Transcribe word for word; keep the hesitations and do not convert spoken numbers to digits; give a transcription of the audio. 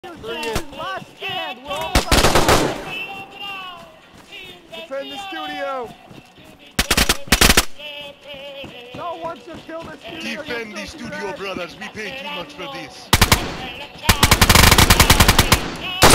Last stand! We're almost out of time! Defend the studio! No one should kill the studio! Defend the studio, brothers. We pay too much for this.